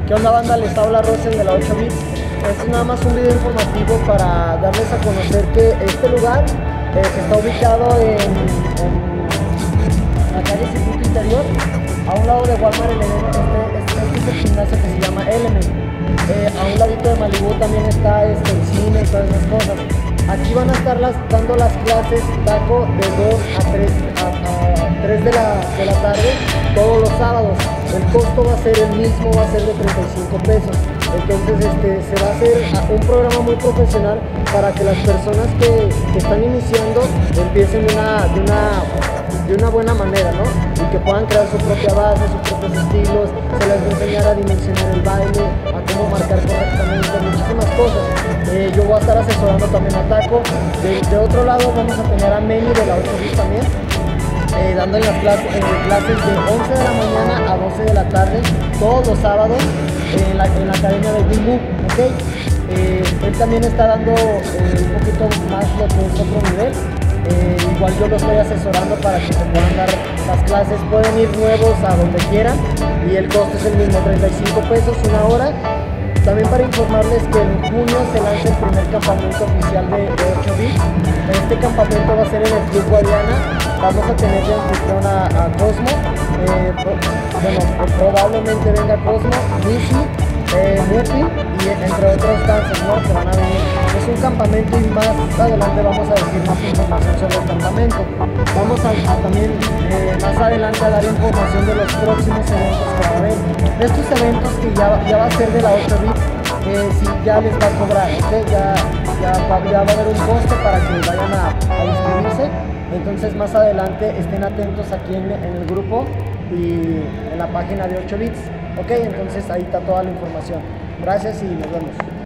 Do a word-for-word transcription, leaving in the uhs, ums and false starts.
¿Qué onda, banda? Les habla Rosen de la ocho bits. Este es nada más un video informativo para darles a conocer que este lugar eh, que está ubicado en, en la calle Circuito Interior, a un lado de Walmart el Edén. Este, este, este es el gimnasio que se llama Element. Eh, a un ladito de Malibu también está este, el cine y todas esas cosas. Aquí van a estar las, dando las clases taco de dos a tres, a, a tres de, la, de la tarde todos los sábados. El costo va a ser el mismo, va a ser de treinta y cinco pesos. Entonces este, se va a hacer un programa muy profesional para que las personas que, que están iniciando empiecen de una, de, una, de una buena manera, ¿no? Y que puedan crear su propia base, sus propios estilos. Se les va a enseñar a dimensionar el baile, a cómo marcar correctamente, muchísimas cosas. Eh, yo voy a estar asesorando también a Taco. De, de otro lado vamos a tener a Meni de la ocho bits también. Eh, dando en las clases, en clases de once de la mañana a doce de la tarde, todos los sábados, en la, en la academia de Bimbu, ¿ok? Eh, él también está dando eh, un poquito más lo que es otro nivel. Eh, igual yo lo estoy asesorando para que se puedan dar las clases. Pueden ir nuevos a donde quieran y el costo es el mismo, treinta y cinco pesos una hora. También para informarles que en junio se lanza el primer campamento oficial de, de ocho bits. Este campamento va a ser en el Club Guadiana. Vamos a tener de anfitrión a, a Cosmo. Eh, pro, bueno, pues probablemente venga Cosmo, Missy, eh, Mupi y entre otros dancers, ¿no?, que van a venir. Es un campamento y más adelante vamos a decir más información sobre el campamento. Vamos a, a también eh, más adelante a dar información de los próximos eventos que va a haber. De estos eventos que ya, ya va a ser de la ocho bits, eh, si ya les va a cobrar, ¿okay? ya, ya, va, ya va a haber un costo para que vayan a, a inscribirse. Entonces más adelante estén atentos aquí en, en el grupo y en la página de ocho bits. Ok, entonces ahí está toda la información. Gracias y nos vemos.